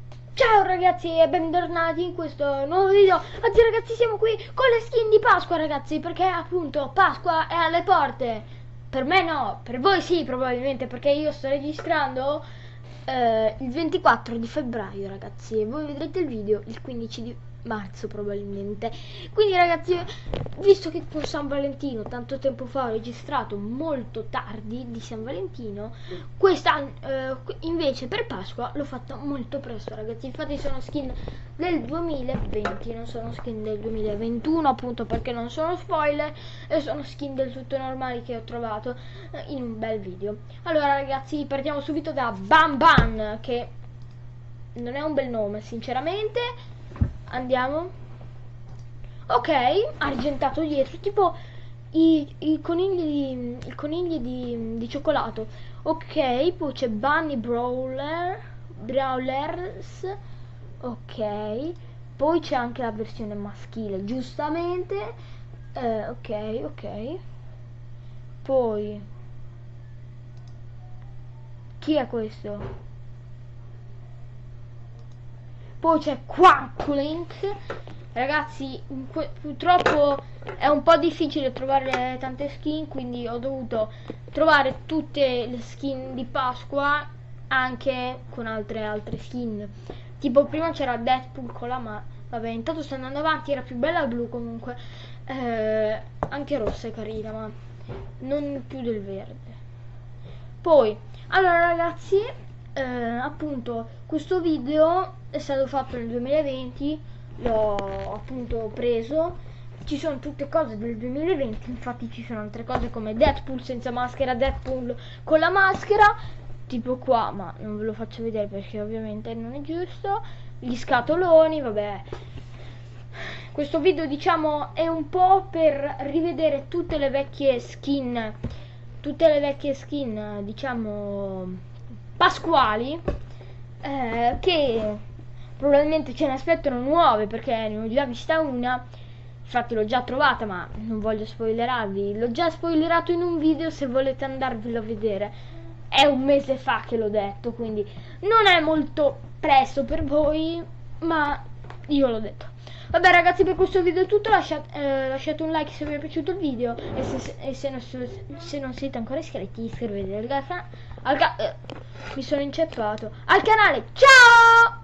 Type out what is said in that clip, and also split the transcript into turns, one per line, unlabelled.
Ciao ragazzi e bentornati in questo nuovo video. Oggi ragazzi siamo qui con le skin di Pasqua ragazzi, perché appunto Pasqua è alle porte. Per me no, per voi sì probabilmente, perché io sto registrando il 24 di febbraio ragazzi, e voi vedrete il video il 15 di marzo probabilmente. Quindi ragazzi, visto che con San Valentino tanto tempo fa ho registrato molto tardi di San Valentino, quest'anno invece per Pasqua l'ho fatta molto presto ragazzi. Infatti sono skin del 2020, non sono skin del 2021, appunto perché non sono spoiler, e sono skin del tutto normali che ho trovato in un bel video. Allora ragazzi, partiamo subito da Bam Bam, che non è un bel nome sinceramente. Andiamo. Ok, argentato dietro, tipo i conigli di cioccolato. Ok, poi c'è Bunny Brawlers. Ok, poi c'è anche la versione maschile, giustamente. Ok, ok. Poi, chi è questo? Poi c'è Quacklink. Ragazzi, purtroppo è un po' difficile trovare tante skin, quindi ho dovuto trovare tutte le skin di Pasqua anche con altre skin. Tipo prima c'era Deadpool con la vabbè, intanto sto andando avanti, era più bella il blu comunque. Anche rossa è carina, ma non più del verde. Poi, allora ragazzi, appunto questo video è stato fatto nel 2020, l'ho appunto preso, ci sono tutte cose del 2020, infatti ci sono altre cose come Deadpool senza maschera, Deadpool con la maschera, tipo qua, ma non ve lo faccio vedere perché ovviamente non è giusto, gli scatoloni, vabbè. Questo video diciamo è un po' per rivedere tutte le vecchie skin diciamo pasquali, che probabilmente ce ne aspettano nuove perché ne ho già vista una, infatti l'ho già trovata ma non voglio spoilerarvi, l'ho già spoilerato in un video, se volete andarvelo a vedere. È un mese fa che l'ho detto, quindi non è molto presto per voi, ma io l'ho detto. Vabbè ragazzi, per questo video è tutto, lasciate un like se vi è piaciuto il video, e se non siete ancora iscritti iscrivetevi mi sono inceppato al canale. Ciao!